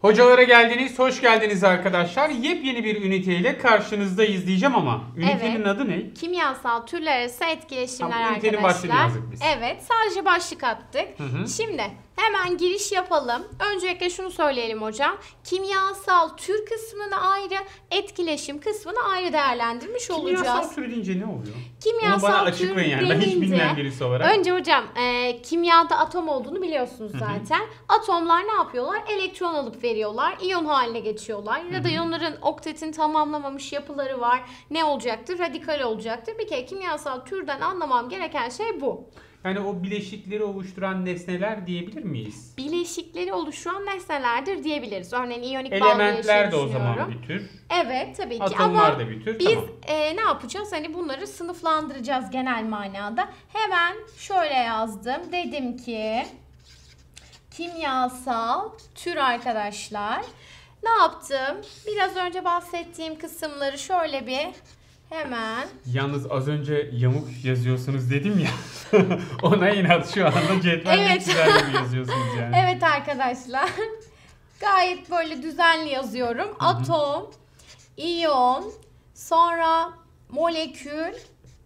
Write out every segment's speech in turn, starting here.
Hocalara geldiniz, hoş geldiniz arkadaşlar. Yepyeni bir üniteyle karşınızdayız diyeceğim ama ünitenin Evet. adı ne? Kimyasal türler arası etkileşimler Tamam, ünitenin arkadaşlar. başlığını yazdık biz. Evet, sadece başlık attık. Hı. Şimdi hemen giriş yapalım. Öncelikle şunu söyleyelim hocam. Kimyasal tür kısmını ayrı, etkileşim kısmını ayrı değerlendirmiş olacağız. Kimyasal tür deyince ne oluyor? Kimyasal Onu bana tür açıklayın yani. Ben hiç deyince, bilmeyen birisi olarak. Önce hocam kimyada atom olduğunu biliyorsunuz zaten. Atomlar ne yapıyorlar? Elektron alıp veriyorlar. İyon haline geçiyorlar. Ya da iyonların oktetini tamamlamamış yapıları var. Ne olacaktır? Radikal olacaktır. Bir kere kimyasal türden anlamam gereken şey bu. Yani o bileşikleri oluşturan nesneler diyebilir miyiz? Bileşikleri oluşturan nesnelerdir diyebiliriz. Örneğin iyonik bağ Elementler de o bileşiği zaman düşünüyorum. bir tür. Evet tabii ki Atomlar ama da bir tür. biz Tamam. ne yapacağız? Hani bunları sınıflandıracağız genel manada. Hemen şöyle yazdım. Dedim ki kimyasal tür arkadaşlar. Ne yaptım? Biraz önce bahsettiğim kısımları şöyle bir hemen. Yalnız az önce yamuk yazıyorsunuz dedim ya. Ona inat şu anda cetvelle Evet. güzel gibi yazıyorsunuz yani. Evet arkadaşlar. Gayet böyle düzenli yazıyorum. Atom, iyon, sonra molekül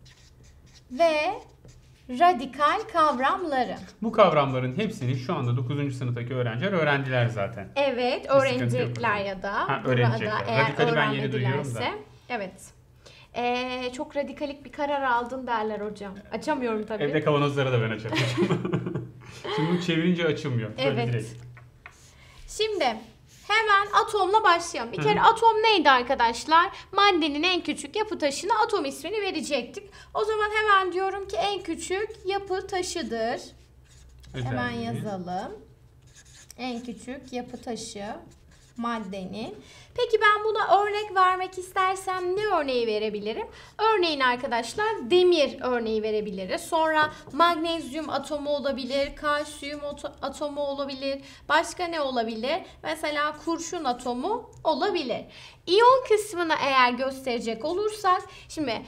ve radikal kavramları. Bu kavramların hepsini şu anda 9. sınıftaki öğrenciler öğrendiler zaten. Evet, sıkıntı öğrenecekler yok. ya da Ha, öğrenecekler. burada eğer Radikali ben yeni duyuyorum da. öğrenmedilerse. Evet. Çok radikalik bir karar aldın derler hocam. Açamıyorum tabii. Evde kavanozları da ben açarım. Şimdi bu çevirince açılmıyor. Böyle Evet. direkt. Şimdi hemen atomla başlayalım. Bir kere atom neydi arkadaşlar? Maddenin en küçük yapı taşına atom ismini verecektik. O zaman hemen diyorum ki en küçük yapı taşıdır. Hemen Özelliği. yazalım. En küçük yapı taşı maddenin. Peki ben buna örnek vermek istersem ne örneği verebilirim? Örneğin arkadaşlar demir örneği verebiliriz. Sonra magnezyum atomu olabilir, kalsiyum atomu olabilir. Başka ne olabilir? Mesela kurşun atomu olabilir. İyon kısmını eğer gösterecek olursak, şimdi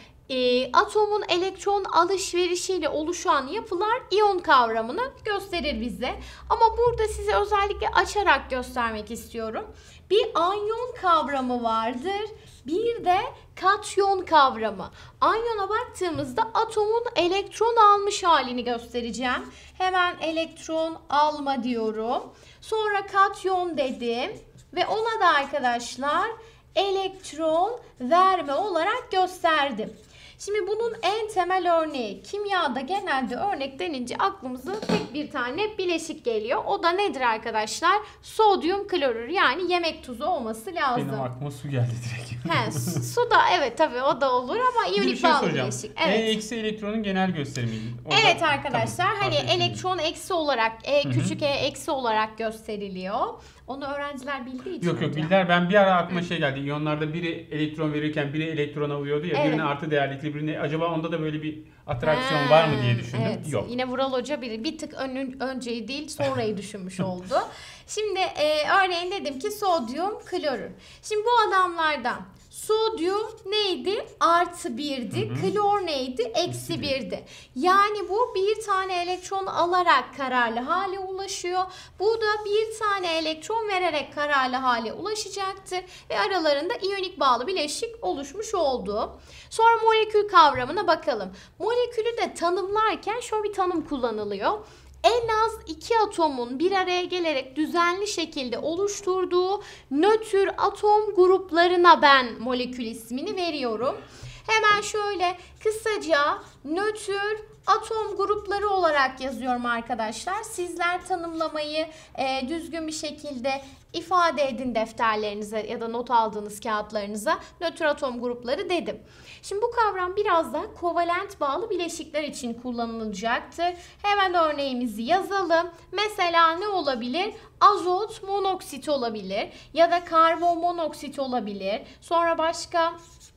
atomun elektron alışverişiyle oluşan yapılar iyon kavramını gösterir bize. Ama burada size özellikle açarak göstermek istiyorum. Bir anyon kavramı vardır. Bir de katyon kavramı. Anyona baktığımızda atomun elektron almış halini göstereceğim. Hemen elektron alma diyorum. Sonra katyon dedim. Ve ona da arkadaşlar elektron verme olarak gösterdim. Şimdi bunun en temel örneği, kimyada genelde örnek denince aklımıza tek bir tane bileşik geliyor. O da nedir arkadaşlar? Sodyum klorür, yani yemek tuzu olması lazım. Benim aklıma su geldi direkt. Su da evet tabii o da olur ama Bir iyonik şey bağlı soracağım. bileşik. Evet. Eksi elektronun genel gösterimiydi. Orada- Evet arkadaşlar, Tamam, hani fark ettim. elektron eksi olarak küçük eksi olarak gösteriliyor. Onu öğrenciler bildiği için. Yok hocam. bildiler. Ben bir ara aklıma şey geldi. İyonlarda biri elektron verirken biri elektron alıyordu ya. Evet. Birine artı değerlikli birine. Acaba onda da böyle bir atraksiyon var mı diye düşündüm. Evet. Yok. Yine Vural Hoca bir tık önceyi değil sonrayı düşünmüş oldu. Şimdi örneğin dedim ki sodyum klorür. Şimdi bu adamlardan sodyum neydi? Artı birdi. Klor neydi? Eksi birdi. Yani bu bir tane elektron alarak kararlı hale ulaşıyor. Bu da bir tane elektron vererek kararlı hale ulaşacaktır. Ve aralarında iyonik bağlı bileşik oluşmuş oldu. Sonra molekül kavramına bakalım. Molekülü de tanımlarken şöyle bir tanım kullanılıyor. En az iki atomun bir araya gelerek düzenli şekilde oluşturduğu nötr atom gruplarına ben molekül ismini veriyorum. Hemen şöyle kısaca nötr atom grupları olarak yazıyorum arkadaşlar. Sizler tanımlamayı düzgün bir şekilde ifade edin defterlerinize ya da not aldığınız kağıtlarınıza. Nötr atom grupları dedim. Şimdi bu kavram biraz da kovalent bağlı bileşikler için kullanılacaktır. Hemen örneğimizi yazalım. Mesela ne olabilir? Azot monoksit olabilir ya da karbon monoksit olabilir. Sonra başka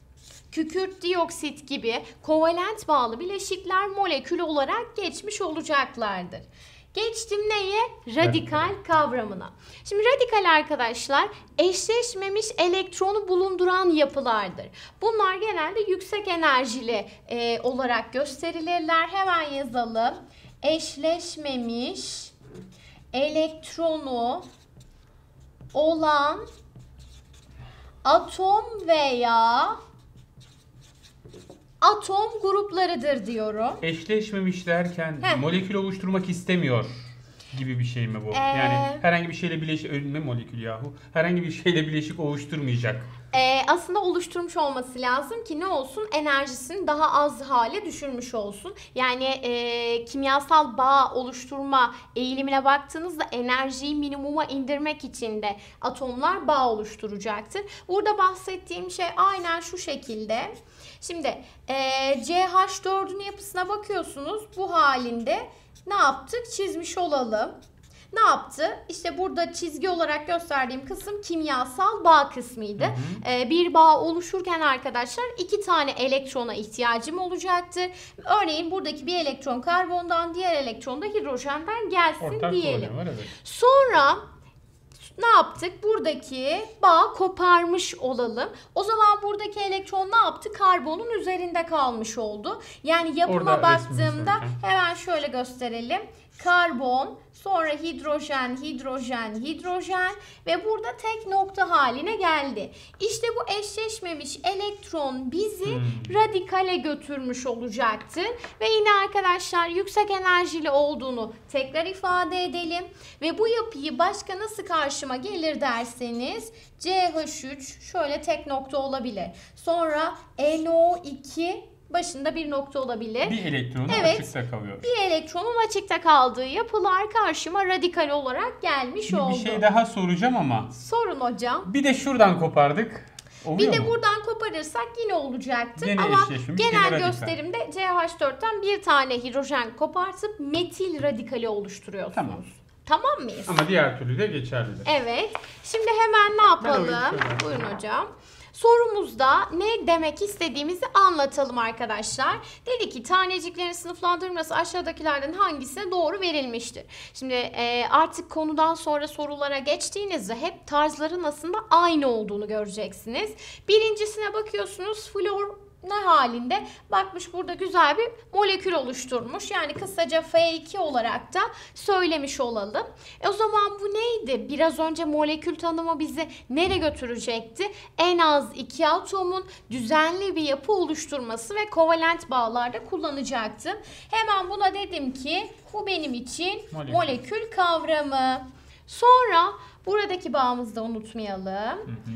kükürt dioksit gibi kovalent bağlı bileşikler molekül olarak geçmiş olacaklardır. Geçtim neye? Radikal kavramına. Şimdi radikal arkadaşlar eşleşmemiş elektronu bulunduran yapılardır. Bunlar genelde yüksek enerjili olarak gösterilirler. Hemen yazalım. Eşleşmemiş elektronu olan atom veya atom gruplarıdır diyorum. Eşleşmemiş derken molekül oluşturmak istemiyor gibi bir şey mi bu? Yani herhangi bir şeyle bileşik, ne molekül yahu? Herhangi bir şeyle bileşik oluşturmayacak. Aslında oluşturmuş olması lazım ki ne olsun? Enerjisini daha az hale düşürmüş olsun. Yani kimyasal bağ oluşturma eğilimine baktığınızda enerjiyi minimuma indirmek için de atomlar bağ oluşturacaktır. Burada bahsettiğim şey aynen şu şekilde. Şimdi CH4'ün yapısına bakıyorsunuz. Bu halinde ne yaptık? Çizmiş olalım. Ne yaptı? İşte burada çizgi olarak gösterdiğim kısım kimyasal bağ kısmıydı. Bir bağ oluşurken arkadaşlar 2 tane elektrona ihtiyacım olacaktır. Örneğin buradaki bir elektron karbondan, diğer elektron da hidrojenden gelsin Ortak diyelim. var, evet. Sonra ne yaptık? Buradaki bağı koparmış olalım. O zaman buradaki elektron ne yaptı? Karbonun üzerinde kalmış oldu. Yani yapıma Orada baktığımda hemen şöyle gösterelim. Karbon, sonra hidrojen, hidrojen, hidrojen ve burada tek nokta haline geldi. İşte bu eşleşmemiş elektron bizi radikale götürmüş olacaktır. Ve yine arkadaşlar yüksek enerjili olduğunu tekrar ifade edelim. Ve bu yapıyı başka nasıl karşıma gelir derseniz CH3 şöyle tek nokta olabilir. Sonra NO2 başında bir nokta olabilir. Bir elektronun açıkta kalıyor. Bir elektronun açıkta kaldığı yapılar karşıma radikal olarak gelmiş Şimdi oldu. bir şey daha soracağım ama. Sorun hocam. Bir de şuradan kopardık. Oluyor Bir de mu? buradan koparırsak yine olacaktır. Gene ama eşleşmemiş, genel gene radikal. gösterimde CH4'ten bir tane hidrojen kopartıp metil radikali oluşturuyorsunuz. Tamam. Tamam mıyız? Ama diğer türlü de geçerlidir. Evet. Şimdi hemen ne yapalım? Ben Buyurun hocam. Sorumuzda ne demek istediğimizi anlatalım arkadaşlar. Dedi ki taneciklerin sınıflandırılması aşağıdakilerden hangisine doğru verilmiştir? Şimdi artık konudan sonra sorulara geçtiğinizde hep tarzların aslında aynı olduğunu göreceksiniz. Birincisine bakıyorsunuz, flor ne halinde? Bakmış burada güzel bir molekül oluşturmuş. Yani kısaca F2 olarak da söylemiş olalım. O zaman bu neydi? Biraz önce molekül tanımı bizi nereye götürecekti? En az 2 atomun düzenli bir yapı oluşturması ve kovalent bağlarda kullanacaktım. Hemen buna dedim ki bu benim için molekül kavramı. Sonra buradaki bağımızı da unutmayalım.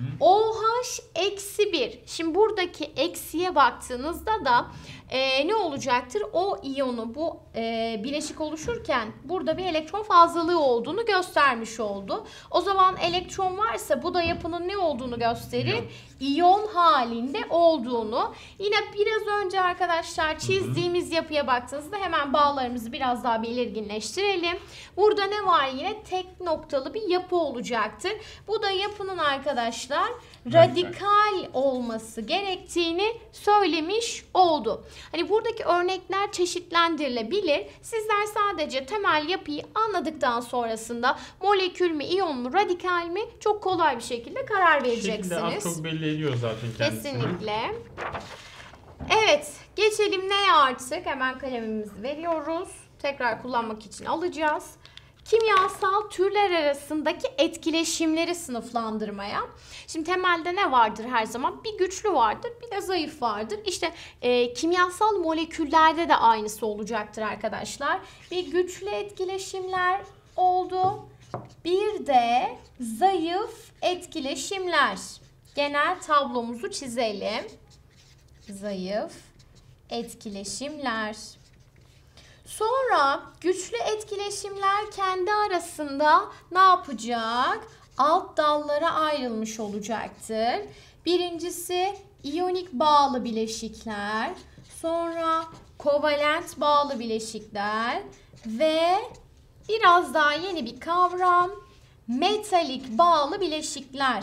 OH-1. Şimdi buradaki eksiye baktığınızda da ne olacaktır? O iyonu bu bileşik oluşurken burada bir elektron fazlalığı olduğunu göstermiş oldu. O zaman elektron varsa bu da yapının ne olduğunu gösterir? İyon halinde olduğunu. Yine biraz önce arkadaşlar çizdiğimiz yapıya baktığınızda hemen bağlarımızı biraz daha belirginleştirelim. Burada ne var yine? Tek noktalı bir yapı olacaktır. Bu da yapının arkadaşlar radikal olması gerektiğini söylemiş oldu. Hani buradaki örnekler çeşitlendirilebilir. Sizler sadece temel yapıyı anladıktan sonrasında molekül mü, iyon mu, radikal mi çok kolay bir şekilde karar vereceksiniz. Az çok belli ediyor zaten kendisini. Kesinlikle. Evet, geçelim neye artık? Hemen kalemimizi veriyoruz. Tekrar kullanmak için alacağız. Kimyasal türler arasındaki etkileşimleri sınıflandırmaya. Şimdi temelde ne vardır her zaman? Bir güçlü vardır, bir de zayıf vardır. İşte kimyasal moleküllerde de aynısı olacaktır arkadaşlar. Bir güçlü etkileşimler oldu. Bir de zayıf etkileşimler. Genel tablomuzu çizelim. Zayıf etkileşimler. Sonra güçlü etkileşimler kendi arasında ne yapacak? Alt dallara ayrılmış olacaktır. Birincisi iyonik bağlı bileşikler, sonra kovalent bağlı bileşikler ve biraz daha yeni bir kavram metalik bağlı bileşikler.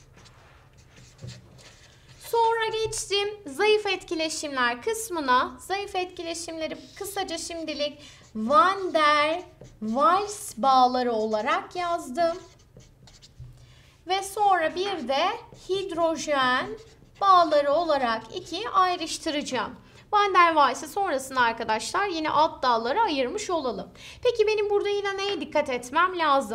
Sonra geçtim zayıf etkileşimler kısmına. Zayıf etkileşimleri kısaca şimdilik Van der Waals bağları olarak yazdım. Ve sonra bir de hidrojen bağları olarak ikiye ayrıştıracağım. Van der Waals'ı sonrasında arkadaşlar yine alt dallara ayırmış olalım. Peki benim burada yine neye dikkat etmem lazım?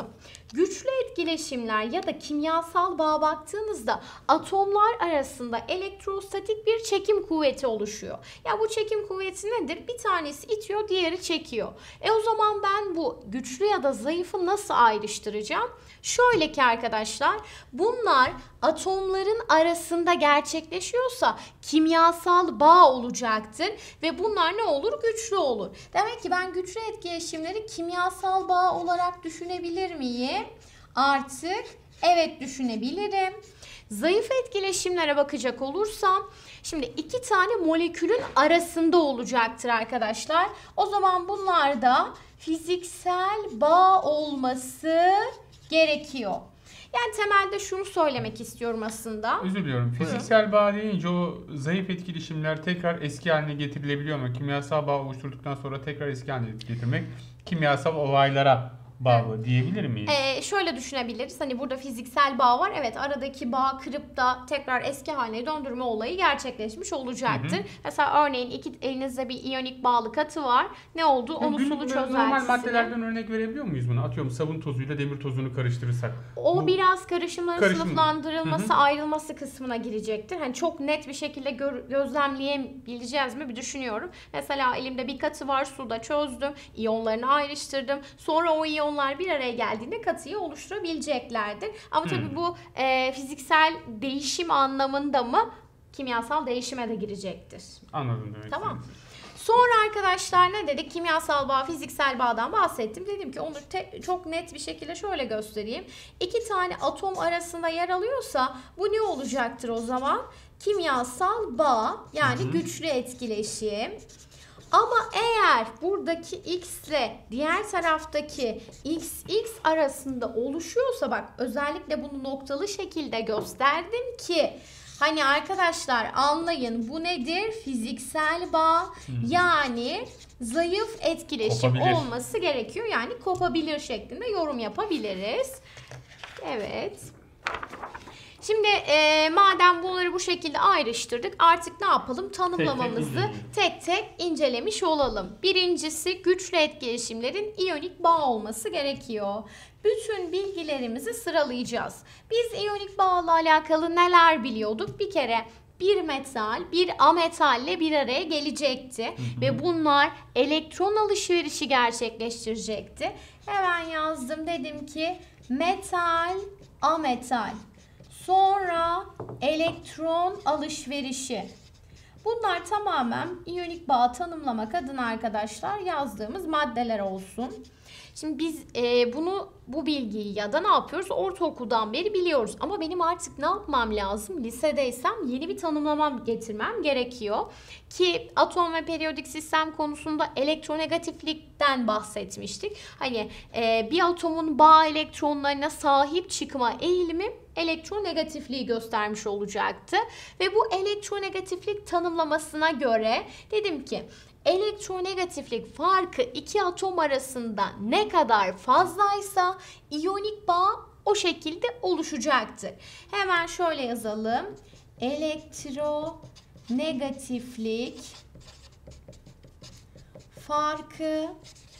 Güçlü etkileşimler ya da kimyasal bağ baktığınızda atomlar arasında elektrostatik bir çekim kuvveti oluşuyor. Ya bu çekim kuvveti nedir? Bir tanesi itiyor, diğeri çekiyor. O zaman ben bu güçlü ya da zayıfı nasıl ayrıştıracağım? Şöyle ki arkadaşlar, bunlar atomların arasında gerçekleşiyorsa kimyasal bağ olacaktır ve bunlar ne olur? Güçlü olur. Demek ki ben güçlü etkileşimleri kimyasal bağ olarak düşünebilir miyim? Artık evet düşünebilirim. Zayıf etkileşimlere bakacak olursam, şimdi iki tane molekülün arasında olacaktır arkadaşlar. O zaman bunlarda fiziksel bağ olması gerekiyor. Yani temelde şunu söylemek istiyorum aslında. Özür diliyorum. Fiziksel bağ deyince o zayıf etkileşimler tekrar eski haline getirilebiliyor mu? Kimyasal bağ oluşturduktan sonra tekrar eski haline getirmek kimyasal olaylara bağlı diyebilir miyiz? Şöyle düşünebiliriz. Hani burada fiziksel bağ var. Evet, aradaki bağı kırıp da tekrar eski haline döndürme olayı gerçekleşmiş olacaktır. Mesela örneğin elinizde bir iyonik bağlı katı var. Ne oldu? Onu sulu çözeltisine. Normal maddelerden örnek verebiliyor muyuz bunu? Atıyorum sabun tozuyla demir tozunu karıştırırsak. O biraz karışımların sınıflandırılması, ayrılması kısmına girecektir. Hani çok net bir şekilde gözlemleyebileceğiz mi bir düşünüyorum. Mesela elimde bir katı var, suda çözdüm, iyonlarını ayrıştırdım. Sonra o iyonlar bir araya geldiğinde katıyı oluşturabileceklerdir. Ama tabii bu fiziksel değişim anlamında mı, kimyasal değişime de girecektir. Anladım demek. Tamam. Sonra arkadaşlar ne dedik? Kimyasal bağ, fiziksel bağdan bahsettim. Dedim ki onu çok net bir şekilde şöyle göstereyim. İki tane atom arasında yer alıyorsa bu ne olacaktır o zaman? Kimyasal bağ, yani güçlü etkileşim. Ama eğer buradaki X ile diğer taraftaki XX arasında oluşuyorsa, bak özellikle bunu noktalı şekilde gösterdim ki hani arkadaşlar anlayın, bu nedir? Fiziksel bağ, yani zayıf etkileşim olması gerekiyor. Yani kopabilir şeklinde yorum yapabiliriz. Evet. Şimdi madem bunları bu şekilde ayrıştırdık, artık ne yapalım? Tanımlamamızı tek tek incelemiş olalım. Birincisi, güçlü etkileşimlerin iyonik bağ olması gerekiyor. Bütün bilgilerimizi sıralayacağız. Biz iyonik bağla alakalı neler biliyorduk? Bir kere bir metal bir ametalle bir araya gelecekti ve bunlar elektron alışverişi gerçekleştirecekti. Hemen yazdım, dedim ki metal, ametal. Sonra elektron alışverişi. Bunlar tamamen iyonik bağ tanımlamak adına arkadaşlar yazdığımız maddeler olsun. Şimdi biz bu bilgiyi ya da ne yapıyoruz? Ortaokuldan beri biliyoruz. Ama benim artık ne yapmam lazım? Lisedeysem yeni bir tanımlamam getirmem gerekiyor. Ki atom ve periyodik sistem konusunda elektronegatiflikten bahsetmiştik. Hani bir atomun bağ elektronlarına sahip çıkma eğilimi elektronegatifliği göstermiş olacaktı. Ve bu elektronegatiflik tanımlamasına göre dedim ki elektronegatiflik farkı iki atom arasında ne kadar fazlaysa iyonik bağ o şekilde oluşacaktır. Hemen şöyle yazalım. Elektronegatiflik farkı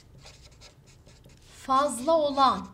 fazla olan.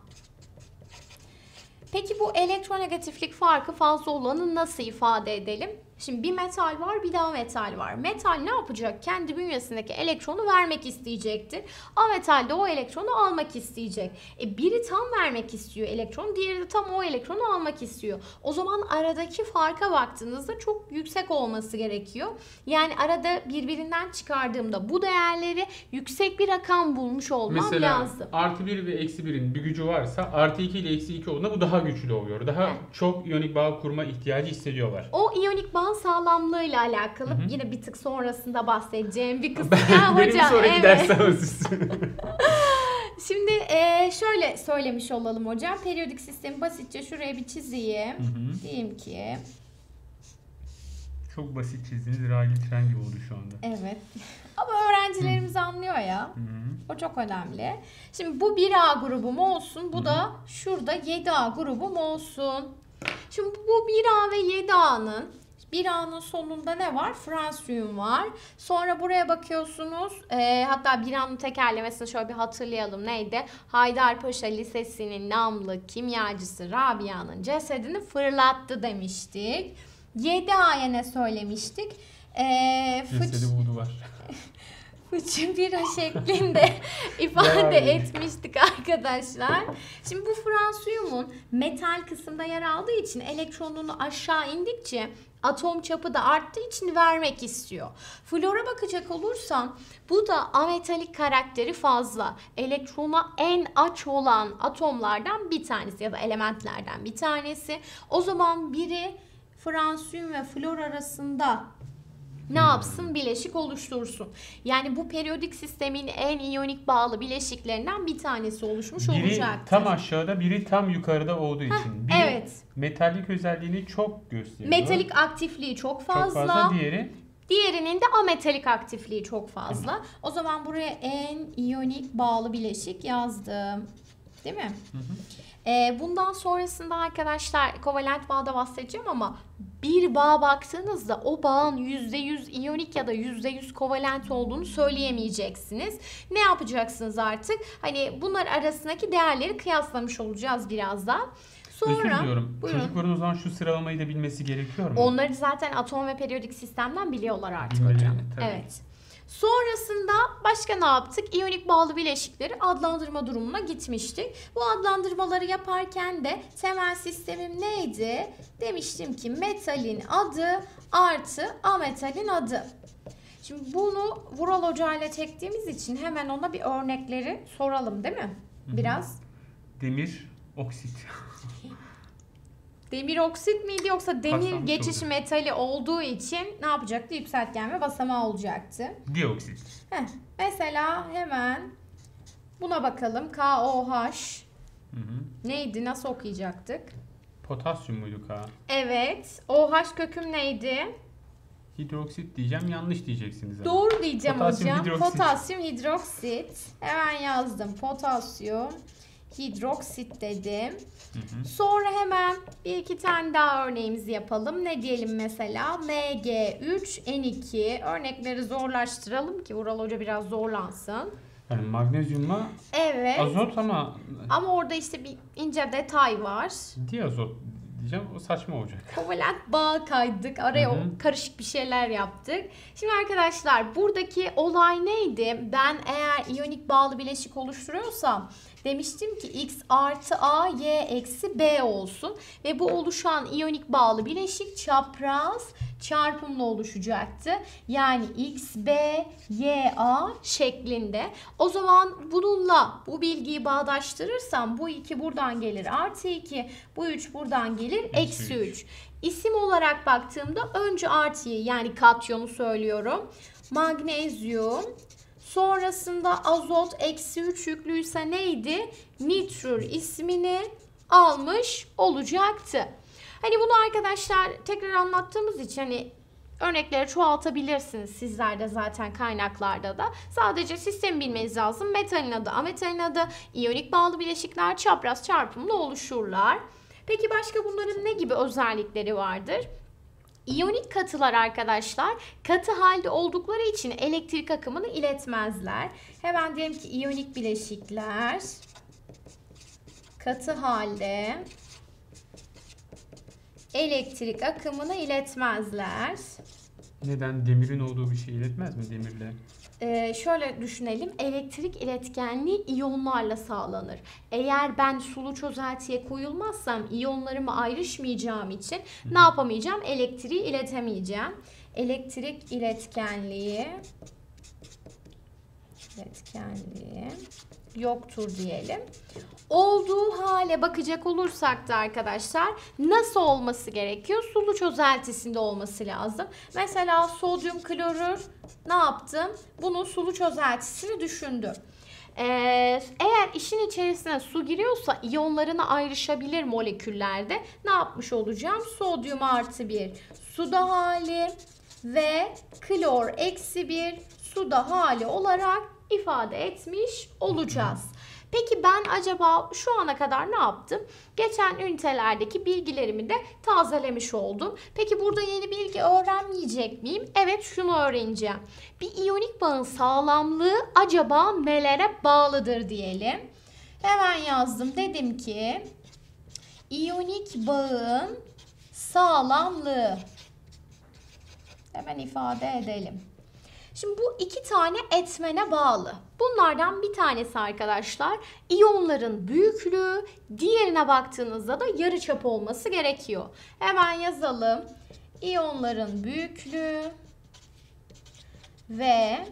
Peki bu elektronegatiflik farkı fazla olanı nasıl ifade edelim? Şimdi bir metal var, bir daha metal var. Metal ne yapacak? Kendi bünyesindeki elektronu vermek isteyecektir. Ametal de o elektronu almak isteyecek. Biri tam vermek istiyor elektronu, diğeri de tam o elektronu almak istiyor. O zaman aradaki farka baktığınızda çok yüksek olması gerekiyor. Yani arada birbirinden çıkardığımda bu değerleri yüksek bir rakam bulmuş olmam lazım. Mesela artı 1 ve eksi 1'in bir gücü varsa artı 2 ile eksi 2 olduğunda bu daha güçlü oluyor. Daha çok iyonik bağ kurma ihtiyacı hissediyorlar. O iyonik bağ sağlamlığıyla alakalı yine bir tık sonrasında bahsedeceğim bir kısmı. Benim sonraki dersem Şimdi şöyle söylemiş olalım hocam. Periyodik sistemi basitçe şuraya bir çizeyim. Diyeyim ki. Çok basit çizdiniz. Raylı tren gibi oldu şu anda. Evet. Ama öğrencilerimiz anlıyor ya. O çok önemli. Şimdi bu 1A grubum olsun. Bu da şurada 7A grubum olsun. Şimdi bu 1A ve 7A'nın Bir A'nın sonunda ne var? Fransiyum var. Sonra buraya bakıyorsunuz. Hatta bir A'nın tekerlemesini şöyle bir hatırlayalım. Neydi? Haydarpaşa Lisesi'nin namlı kimyacısı Rabia'nın cesedini fırlattı demiştik. 7A'ya ne söylemiştik? Cesedi buldu var. Fıçı bira şeklinde ifade etmiştik arkadaşlar. Şimdi bu fransiyumun metal kısımda yer aldığı için elektronunu aşağı indikçe atom çapı da arttığı için vermek istiyor. Flora bakacak olursam bu da ametalik karakteri fazla. Elektrona en aç olan atomlardan bir tanesi ya da elementlerden bir tanesi. O zaman biri fransiyum ve flor arasında ne yapsın? Bileşik oluştursun. Yani bu periyodik sistemin en iyonik bağlı bileşiklerinden bir tanesi oluşmuş biri olacaktır. Biri tam aşağıda, biri tam yukarıda olduğu için. Biri evet. Metallik özelliğini çok gösteriyor. Metalik aktifliği çok fazla. Çok fazla. Diğerinin de ametalik aktifliği çok fazla. O zaman buraya en iyonik bağlı bileşik yazdım. Değil mi? Hı hı. Bundan sonrasında arkadaşlar kovalent bağda bahsedeceğim ama bir bağa baktığınızda o bağın %100 iyonik ya da %100 kovalent olduğunu söyleyemeyeceksiniz. Ne yapacaksınız artık? Hani bunlar arasındaki değerleri kıyaslamış olacağız birazdan. Sonra, özür diliyorum. Buyurun. Çocukların o zaman şu sıralamayı da bilmesi gerekiyor mu? Onları zaten atom ve periyodik sistemden biliyorlar artık Bilmeli, hocam. tabii. Evet. Sonrasında başka ne yaptık? İyonik bağlı bileşikleri adlandırma durumuna gitmiştik. Bu adlandırmaları yaparken de temel sistemim neydi? Demiştim ki metalin adı artı ametalin adı. Şimdi bunu Vural Hoca ile çektiğimiz için hemen ona bir örnekleri soralım değil mi? Biraz. Demir oksit. Demir oksit miydi yoksa demir Paslanmış geçiş oldu. metali olduğu için ne yapacaktı? Yükseltgen ve basamağı olacaktı. Dioksit. Mesela hemen buna bakalım. KOH Hı hı. neydi? Nasıl okuyacaktık? Potasyum muydu K? Evet. OH köküm neydi? Hidroksit diyeceğim, yanlış diyeceksiniz. Ama. Doğru diyeceğim Potasyum hocam. hidroksit. Potasyum hidroksit. Hemen yazdım. Potasyum hidroksit dedim. Hı hı. Sonra hemen bir iki tane daha örneğimizi yapalım. Ne diyelim mesela? Mg3N2. Örnekleri zorlaştıralım ki Vural Hoca biraz zorlansın. Yani magnezyumla Evet. azot ama Ama orada işte bir ince detay var. diazot diyeceğim, o saçma olacak. Kovalent bağ kaydık. Araya Hı hı. karışık bir şeyler yaptık. Şimdi arkadaşlar buradaki olay neydi? Ben eğer iyonik bağlı bileşik oluşturuyorsam demiştim ki X artı A, Y eksi B olsun. Ve bu oluşan iyonik bağlı bileşik çapraz çarpımla oluşacaktı. Yani X, B, Y, A şeklinde. O zaman bununla bu bilgiyi bağdaştırırsam bu 2 buradan gelir artı 2, bu 3 buradan gelir eksi 3. İsim olarak baktığımda önce artıyı yani katyonu söylüyorum. Magnezyum. Sonrasında azot eksi 3 yüklüyse neydi? Nitrür ismini almış olacaktı. Hani bunu arkadaşlar tekrar anlattığımız için hani örnekleri çoğaltabilirsiniz sizler de zaten kaynaklarda da. Sadece sistemi bilmeniz lazım. Metalin adı, ametalin adı, iyonik bağlı bileşikler çapraz çarpımla oluşurlar. Peki başka bunların ne gibi özellikleri vardır? İyonik katılar arkadaşlar katı halde oldukları için elektrik akımını iletmezler. Hemen diyelim ki iyonik bileşikler katı halde elektrik akımını iletmezler. Neden? Demirin olduğu bir şey iletmez mi demirle? Şöyle düşünelim. Elektrik iletkenliği iyonlarla sağlanır. Eğer ben sulu çözeltiye koyulmazsam iyonlarımı ayrışmayacağım için ne yapamayacağım? Elektriği iletemeyeceğim. Elektrik iletkenliği yoktur diyelim. Olduğu hale bakacak olursak da arkadaşlar nasıl olması gerekiyor? Sulu çözeltisinde olması lazım. Mesela sodyum klorür ne yaptım? Bunun sulu çözeltisini düşündüm. Eğer işin içerisine su giriyorsa iyonlarına ayrışabilir moleküllerde. Ne yapmış olacağım? Sodyum artı 1 suda hali ve klor eksi 1 suda hali olarak ifade etmiş olacağız. Peki ben acaba şu ana kadar ne yaptım? Geçen ünitelerdeki bilgilerimi de tazelemiş oldum. Peki burada yeni bilgi öğrenmeyecek miyim? Evet, şunu öğreneceğim. Bir iyonik bağın sağlamlığı acaba nelere bağlıdır diyelim. Hemen yazdım. Dedim ki iyonik bağın sağlamlığı. Hemen ifade edelim. Şimdi bu iki tane etmene bağlı. Bunlardan bir tanesi arkadaşlar iyonların büyüklüğü, diğerine baktığınızda da yarıçap olması gerekiyor. Hemen yazalım. İyonların büyüklüğü ve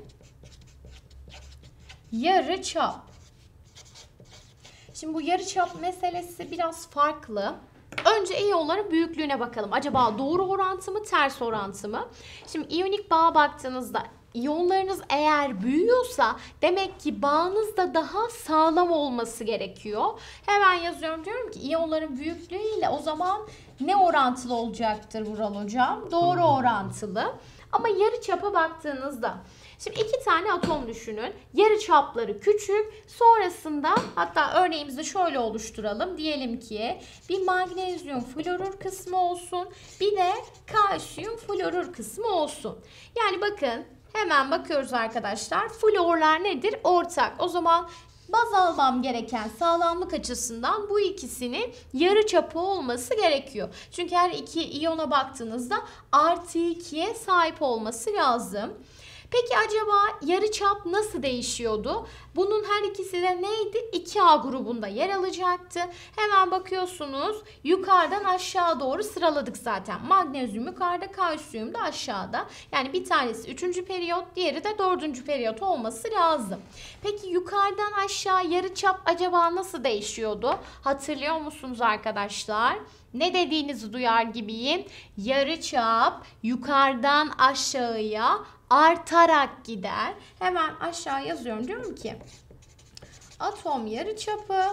yarıçap. Şimdi bu yarıçap meselesi biraz farklı. Önce iyonların büyüklüğüne bakalım. Acaba doğru orantı mı, ters orantı mı? Şimdi iyonik bağa baktığınızda iyonlarınız eğer büyüyorsa demek ki bağınız da daha sağlam olması gerekiyor. Hemen yazıyorum, diyorum ki iyonların büyüklüğüyle o zaman ne orantılı olacaktır Vural hocam? Doğru orantılı. Ama yarıçapa baktığınızda şimdi iki tane atom düşünün. Yarıçapları küçük. Sonrasında hatta örneğimizi şöyle oluşturalım. Diyelim ki bir magnezyum florür kısmı olsun. Bir de kalsiyum florür kısmı olsun. Yani bakın hemen bakıyoruz arkadaşlar. Florlar nedir? Ortak. O zaman baz almam gereken sağlamlık açısından bu ikisinin yarıçapı olması gerekiyor. Çünkü her iki iyona baktığınızda +2'ye sahip olması lazım. Peki acaba yarıçap nasıl değişiyordu? Bunun her ikisi de neydi? 2A grubunda yer alacaktı. Hemen bakıyorsunuz yukarıdan aşağı doğru sıraladık zaten. Magnezyum yukarıda, kalsiyum da aşağıda. Yani bir tanesi 3. periyot, diğeri de 4. periyot olması lazım. Peki yukarıdan aşağı yarıçap acaba nasıl değişiyordu? Hatırlıyor musunuz arkadaşlar? Ne dediğinizi duyar gibiyim. Yarıçap yukarıdan aşağıya artarak gider. Hemen aşağı yazıyorum. Diyorum ki atom yarıçapı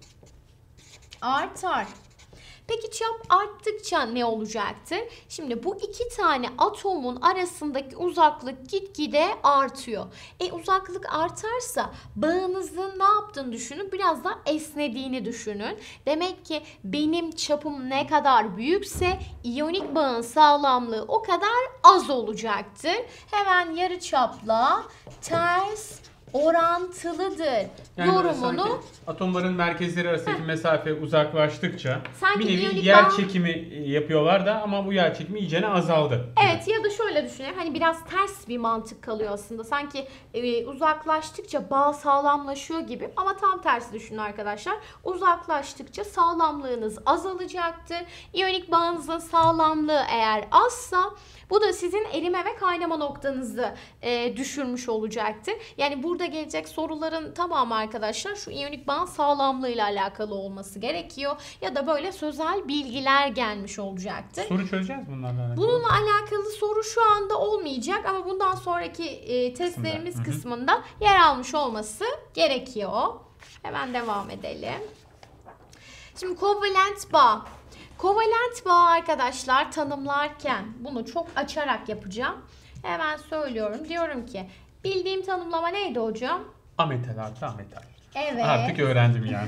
artar. Peki çap arttıkça ne olacaktır? Şimdi bu iki tane atomun arasındaki uzaklık gitgide artıyor. Uzaklık artarsa bağınızın ne yaptığını düşünün. Biraz daha esnediğini düşünün. Demek ki benim çapım ne kadar büyükse iyonik bağın sağlamlığı o kadar az olacaktır. Hemen yarıçapla ters orantılıdır. Yani Yorumunu atomların merkezleri arasındaki mesafe uzaklaştıkça sanki bir iyonik nevi yer bağ... çekimi yapıyorlar da ama bu yer çekimi iyicene azaldı. Evet, ya da şöyle düşünelim. Hani biraz ters bir mantık kalıyor aslında. Sanki uzaklaştıkça bağ sağlamlaşıyor gibi. Ama tam tersi düşünün arkadaşlar. Uzaklaştıkça sağlamlığınız azalacaktır. İyonik bağınızın sağlamlığı eğer azsa bu da sizin erime ve kaynama noktanızı düşürmüş olacaktır. Yani burada gelecek soruların tamamı arkadaşlar şu iyonik bağın sağlamlığıyla alakalı olması gerekiyor. Ya da böyle sözel bilgiler gelmiş olacaktır. Soru çözeceğiz bunlarla alakalı. Bununla alakalı soru şu anda olmayacak ama bundan sonraki testlerimiz kısmında yer almış olması gerekiyor. Hemen devam edelim. Şimdi kovalent bağ. Kovalent bağ arkadaşlar tanımlarken bunu çok açarak yapacağım. Hemen söylüyorum. Diyorum ki bildiğim tanımlama neydi hocam? Ametal artı ametal. Evet. Artık öğrendim yani.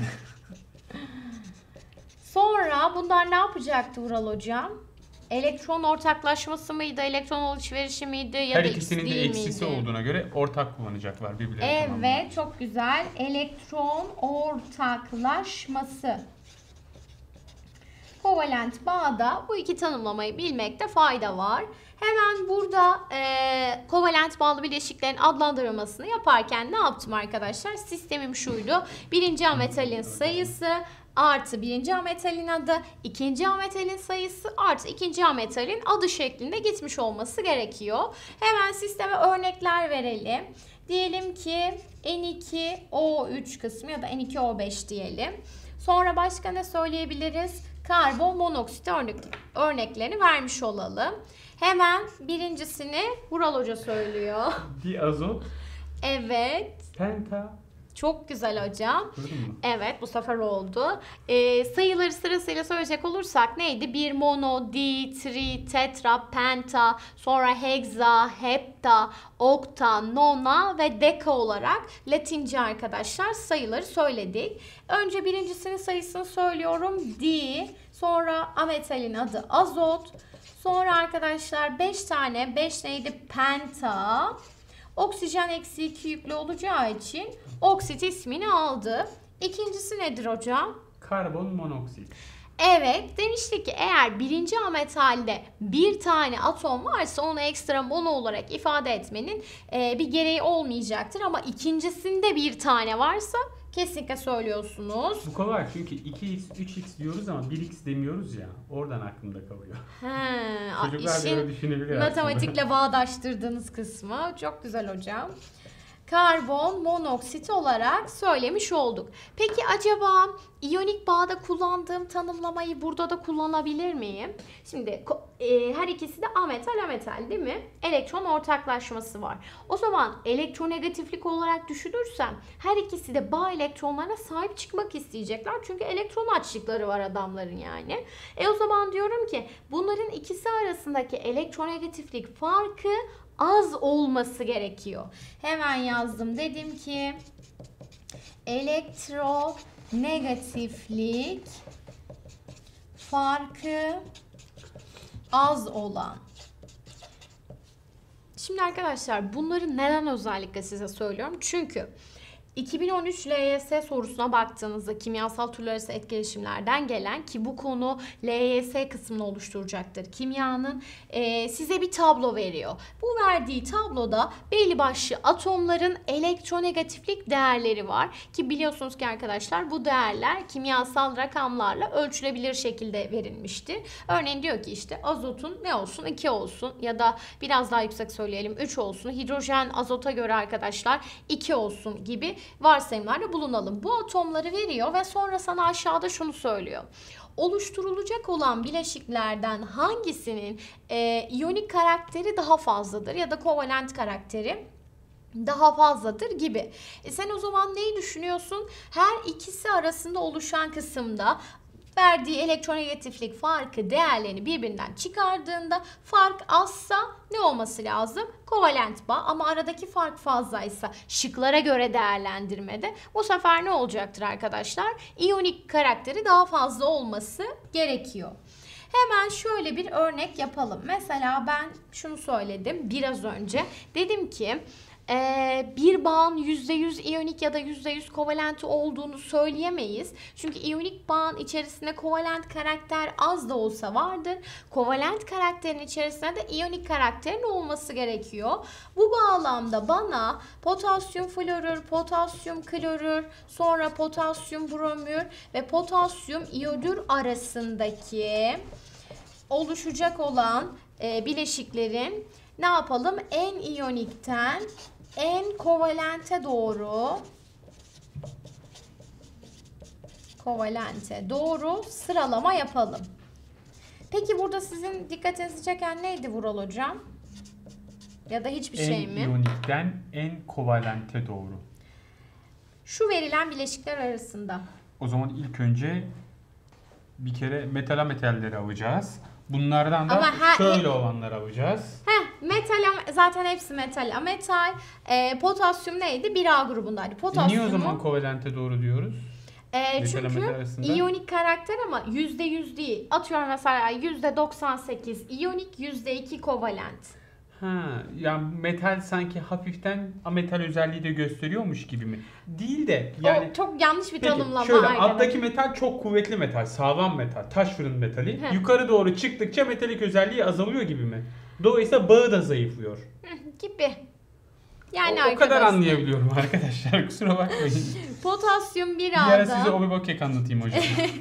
Sonra bunlar ne yapacaktı Vural hocam? Elektron ortaklaşması mıydı? Elektron alışverişi miydi? Ya Her da ikisinin de eksisi miydi? olduğuna göre ortak kullanacaklar birbirlerini. Evet, çok güzel. Elektron ortaklaşması. Kovalent bağda bu iki tanımlamayı bilmekte fayda var. Hemen burada kovalent bağlı bileşiklerin adlandırılmasını yaparken ne yaptım arkadaşlar? Sistemim şuydu. Birinci ametalin sayısı artı birinci ametalin adı, ikinci ametalin sayısı artı ikinci ametalin adı şeklinde gitmiş olması gerekiyor. Hemen sisteme örnekler verelim. Diyelim ki N2O3 kısmı ya da N2O5 diyelim. Sonra başka ne söyleyebiliriz? Karbon monoksit örneklerini vermiş olalım. Hemen birincisini Vural Hoca söylüyor. Diazot. Evet. Penta. Çok güzel hocam. Gördün mü? Evet, bu sefer oldu. Sayıları sırasıyla söyleyecek olursak neydi? Bir mono, di, tri, tetra, penta, sonra hexa, hepta, okta, nona ve deka olarak Latince arkadaşlar sayıları söyledik. Önce birincisinin sayısını söylüyorum. Di, sonra ametalin adı azot. Sonra arkadaşlar 5 tane, 5 neydi? Penta. Oksijen eksi 2 yüklü olacağı için oksit ismini aldı. İkincisi nedir hocam? Karbon monoksit. Evet, demiştik ki eğer birinci ametalde bir tane atom varsa onu ekstra mono olarak ifade etmenin bir gereği olmayacaktır. Ama ikincisinde bir tane varsa kesinlikle söylüyorsunuz. Bu kolay çünkü 2x, 3x diyoruz ama 1x demiyoruz ya. Oradan aklımda kalıyor. Çocuklar da öyle düşünebiliyor matematikle bağdaştırdığınız kısmı çok güzel hocam. Karbon monoksit olarak söylemiş olduk. Peki acaba iyonik bağda kullandığım tanımlamayı burada da kullanabilir miyim? Şimdi her ikisi de ametal ametal değil mi? Elektron ortaklaşması var. O zaman elektronegatiflik olarak düşünürsem her ikisi de bağ elektronlarına sahip çıkmak isteyecekler. Çünkü elektron açlıkları var adamların yani. O zaman diyorum ki bunların ikisi arasındaki elektronegatiflik farkı az olması gerekiyor. Hemen yazdım. Dedim ki elektronegatiflik farkı az olan. Şimdi arkadaşlar bunları neden özellikle size söylüyorum? Çünkü 2013 LYS sorusuna baktığınızda kimyasal türler arası etkileşimlerden gelen ki bu konu LYS kısmını oluşturacaktır. Kimyanın size bir tablo veriyor. Bu verdiği tabloda belli başlı atomların elektronegatiflik değerleri var. Ki biliyorsunuz ki arkadaşlar bu değerler kimyasal rakamlarla ölçülebilir şekilde verilmiştir. Örneğin diyor ki işte azotun ne olsun? 2 olsun ya da biraz daha yüksek söyleyelim 3 olsun. Hidrojen azota göre arkadaşlar 2 olsun gibi varsayımlarda bulunalım. Bu atomları veriyor ve sonra sana aşağıda şunu söylüyor. Oluşturulacak olan bileşiklerden hangisinin iyonik karakteri daha fazladır ya da kovalent karakteri daha fazladır gibi. Sen o zaman neyi düşünüyorsun? Her ikisi arasında oluşan kısımda verdiği elektronegatiflik farkı değerlerini birbirinden çıkardığında fark azsa ne olması lazım? Kovalent bağ. Ama aradaki fark fazlaysa şıklara göre değerlendirmede bu sefer ne olacaktır arkadaşlar? İyonik karakteri daha fazla olması gerekiyor. Hemen şöyle bir örnek yapalım. Mesela ben şunu söyledim biraz önce. Dedim ki bir bağın %100 iyonik ya da %100 kovalent olduğunu söyleyemeyiz. Çünkü iyonik bağın içerisinde kovalent karakter az da olsa vardır. Kovalent karakterin içerisinde de iyonik karakterin olması gerekiyor. Bu bağlamda bana potasyum florür, potasyum klorür, sonra potasyum bromür ve potasyum iyodür arasındaki oluşacak olan bileşiklerin ne yapalım? En iyonikten en kovalente doğru sıralama yapalım. Peki burada sizin dikkatinizi çeken neydi Vural hocam? Ya da hiçbir şey mi? En iyonikten en kovalente doğru. Şu verilen bileşikler arasında. O zaman ilk önce bir kere metal metalleri alacağız. Bunlardan da şöyle olanları alacağız. Metal zaten hepsi metal ametal. Potasyum neydi? 1A grubundaydı. Niye o zaman kovalente doğru diyoruz? Çünkü iyonik karakter ama %100 değil. Atıyorum mesela %98 iyonik, %2 kovalent. Yani metal sanki hafiften ametal özelliği de gösteriyormuş gibi mi? Değil de yani. O çok yanlış bir tanımlama. Şöyle alttaki metal çok kuvvetli metal, sağlam metal, taş fırın metali. Yukarı doğru çıktıkça metalik özelliği azalıyor gibi mi? Dolayısıyla bağı da zayıflıyor. Gibi. Yani o kadar anlayabiliyorum arkadaşlar. Kusura bakmayın. Potasyum 1A'da. Bir ara size obi kek anlatayım hocam.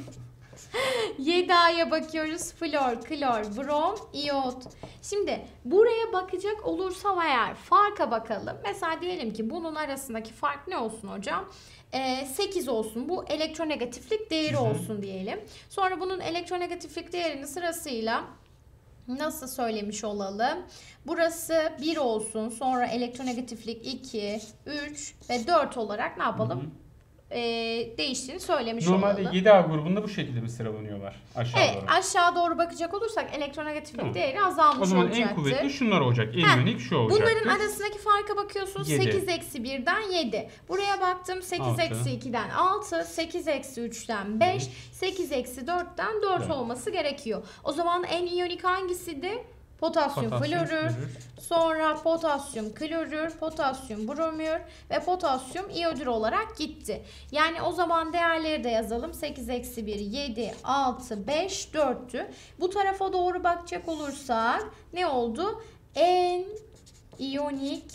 7A'ya bakıyoruz. Flor, klor, brom, iyot. Şimdi buraya bakacak olursam eğer farka bakalım. Mesela diyelim ki bunun arasındaki fark ne olsun hocam? 8 olsun. Bu elektronegatiflik değeri olsun diyelim. Sonra bunun elektronegatiflik değerini sırasıyla Nasıl söylemiş olalım? Burası 1 olsun. Sonra elektronegatiflik 2, 3 ve 4 olarak ne yapalım? Değiştiğini söylemiş Normalde olalım. 7A grubunda bu şekilde mi sıralanıyorlar aşağı Evet, doğru? aşağı doğru bakacak olursak elektronegatiflik Tamam. değeri azalmış O zaman olacaktır. en kuvvetli şunlar olacak. En iyonik şu olacaktır. Bunların arasındaki farka bakıyorsunuz. 7. 8 eksi 1'den 7. Buraya baktım 8 6. eksi 2'den 6, 8 eksi 3'ten 5, 8 eksi 4'ten 4 Evet. olması gerekiyor. O zaman en iyonik hangisiydi? Potasyum florür, sonra potasyum klorür, potasyum bromür ve potasyum iyodür olarak gitti. Yani o zaman değerleri de yazalım. 8 eksi 1, 7, 6, 5, 4'tü. Bu tarafa doğru bakacak olursak ne oldu? En iyonik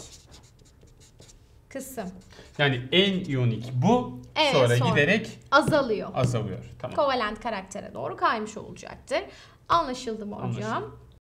kısım Yani en iyonik bu, Evet, sonra sonra. giderek azalıyor. azalıyor. Tamam. Kovalent karaktere doğru kaymış olacaktır. Anlaşıldı mı hocam? Anlaşıldı.